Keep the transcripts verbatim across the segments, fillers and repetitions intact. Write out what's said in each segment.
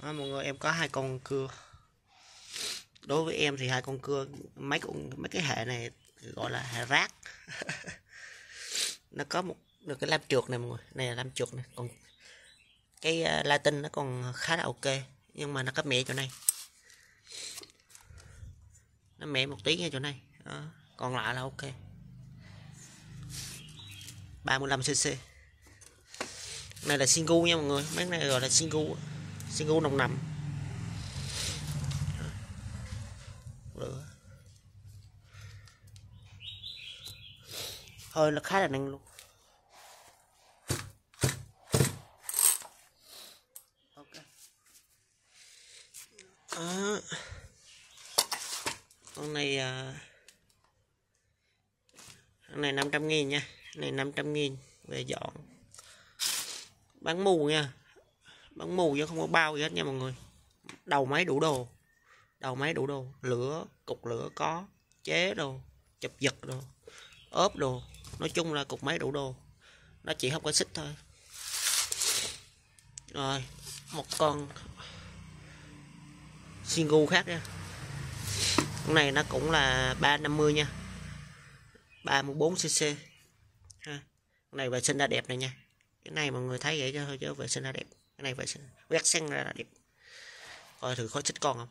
Đó, mọi người, em có hai con cưa. Đối với em thì hai con cưa, mấy con mấy cái hệ này gọi là hệ rác. Nó có một được cái lam trượt này mọi người, này là lam trượt này, còn cái uh, Latin nó còn khá là ok, nhưng mà nó có mẹ chỗ này, nó mẹ một tí ngay chỗ này. Đó. Còn lại là ok. ba mươi lăm xê xê. Này là Singu nha mọi người, mấy này gọi là Singu, Singu nồng nằm. Lửa hơi nó khá là năng luôn. Ok. Đó. Con này uh, con này năm trăm nghìn nha, này năm trăm nghìn về dọn. Bán mù nha, bán mù chứ không có bao gì hết nha mọi người. Đầu máy đủ đồ, đầu máy đủ đồ, lửa, cục lửa có, chế đồ, chụp giật đồ, ốp đồ, nói chung là cục máy đủ đồ, nó chỉ không có xích thôi. Rồi một con Singu khác nha, con này nó cũng là ba trăm năm mươi nha, ba mươi bốn xê xê ha. Con này vệ sinh ra đẹp này nha, cái này mọi người thấy vậy cho thôi chứ vệ sinh ra đẹp, cái này vệ sinh quét xanh ra là đẹp. Coi thử khói xích còn không,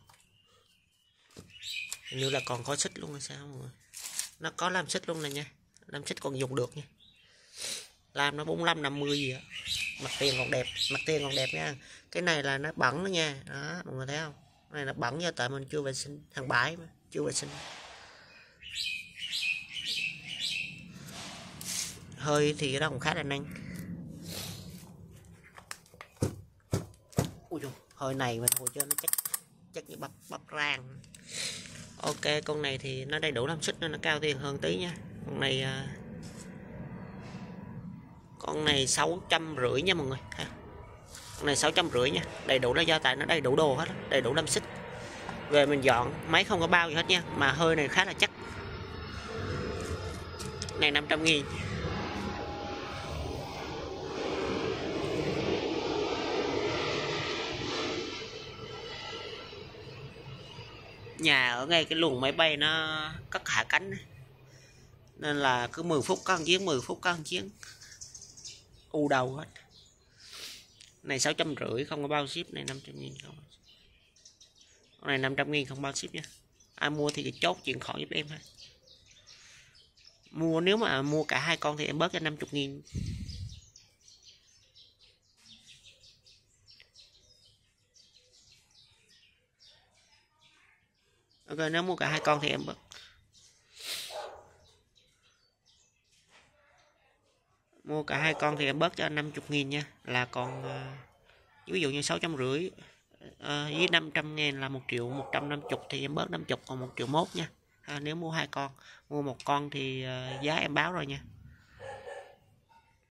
hình như là còn khói xích luôn hay sao mọi người. Nó có lam xích luôn này nha, lam xích còn dùng được nha, làm nó bốn mươi lăm năm mươi gì á. Mặt tiền còn đẹp, mặt tiền còn đẹp nha. Cái này là nó bẩn đó nha, đó mọi người thấy không, cái này nó bẩn nha, tại mình chưa vệ sinh, hàng bãi mà chưa vệ sinh. Hơi thì cái đó cũng khá là nhanh. Ui dồi, hơi này mà thôi chứ nó chắc chắc như bắp bắp rang. Ok, con này thì nó đầy đủ lam xích nên nó cao tiền hơn tí nha. Con này con này sáu trăm rưỡi nha mọi người. Con này sáu trăm rưỡi nha, đầy đủ, là do tại nó đầy đủ đồ hết, đầy đủ lam xích. Về mình dọn máy không có bao gì hết nha, mà hơi này khá là chắc. Này năm trăm nghìn. Nhà ở ngay cái luồng máy bay nó cất hạ cánh này, nên là cứ mười phút có một chuyến, mười phút có một chuyến, u đầu hết. Này sáu trăm rưỡi không có bao ship, này năm trăm nghìn không. Con này năm trăm nghìn không bao ship nha. Ai mua thì chốt chuyện khỏi giúp em ha. Mua nếu mà mua cả hai con thì em bớt cho năm mươi nghìn. Ok, nếu mua cả hai con thì em bớt. Mua cả hai con thì em bớt cho năm mươi nghìn nha. Là còn uh, ví dụ như sáu trăm rưỡi uh, với năm trăm ngàn là một triệu một trăm năm mươi, thì em bớt năm mươi còn một triệu mốt nha. À, nếu mua hai con, mua một con thì uh, giá em báo rồi nha.